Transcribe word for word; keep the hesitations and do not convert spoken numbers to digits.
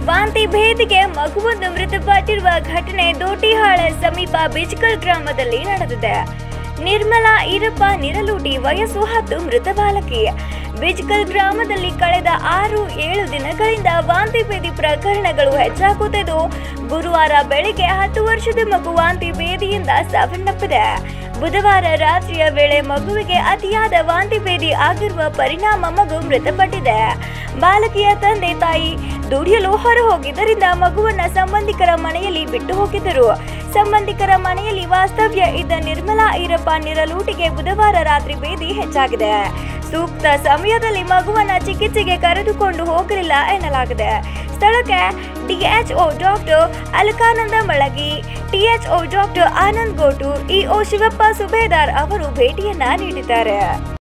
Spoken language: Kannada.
ವಾಂತಿ ಭೇದಿಗೆ ಮಗುವೊಂದು ಮೃತಪಟ್ಟಿರುವ ಘಟನೆ ದೋಟಿಹಾಳ ಸಮೀಪ ಬಿಜ್ಕಲ್ ಗ್ರಾಮದಲ್ಲಿ ನಡೆದಿದೆ. ನಿರ್ಮಲಾ ಈರಪ್ಪ ನಿರಲೂಟಿ, ವಯಸ್ಸು ಹತ್ತು, ಮೃತ ಬಾಲಕಿ. ಬಿಜ್ಕಲ್ ಗ್ರಾಮದಲ್ಲಿ ಕಳೆದ ಆರು ಏಳು ದಿನಗಳಿಂದ ವಾಂತಿ ಭೇದಿ ಪ್ರಕರಣಗಳು ಹೆಚ್ಚಾಗುತ್ತಿದ್ದು, ಗುರುವಾರ ಬೆಳಗ್ಗೆ ಹತ್ತು ವರ್ಷದ ಮಗು ವಾಂತಿ ಭೇದಿಯಿಂದ ಸಾವನ್ನಪ್ಪಿದೆ. ಬುಧವಾರ ರಾತ್ರಿಯ ವೇಳೆ ಮಗುವಿಗೆ ಅತಿಯಾದ ವಾಂತಿ ಭೇದಿ ಆಗಿರುವ ಪರಿಣಾಮ ಮಗು ಮೃತಪಟ್ಟಿದೆ. ಬಾಲಕಿಯ ತಂದೆ ತಾಯಿ ದುಡಿಯಲು ಹೊರ ಹೋಗಿದ್ದರಿಂದ ಮಗುವನ್ನ ಸಂಬಂಧಿಕರ ಮನೆಯಲ್ಲಿ ಬಿಟ್ಟು ಹೋಗಿದ್ದರು. ಸಂಬಂಧಿಕರ ಮನೆಯಲ್ಲಿ ವಾಸ್ತವ್ಯ ಇದ್ದ ನಿರ್ಮಲಾ ಈರಪ್ಪ ನಿರಲೂಟಿಗೆ ಬುಧವಾರ ರಾತ್ರಿ ಭೇದಿ ಹೆಚ್ಚಾಗಿದೆ. ಸೂಕ್ತ ಸಮಯದಲ್ಲಿ ಮಗುವನ್ನ ಚಿಕಿತ್ಸೆಗೆ ಕರೆದುಕೊಂಡು ಹೋಗಲಿಲ್ಲ ಎನ್ನಲಾಗಿದೆ. ಸ್ಥಳಕ್ಕೆ DHO doctor Alakananda Malagi, THO doctor Anand Gotur, EO Shivappa Subedar ಅವರು ಭೇಟಿಯನ್ನ ನೀಡಿದ್ದಾರೆ.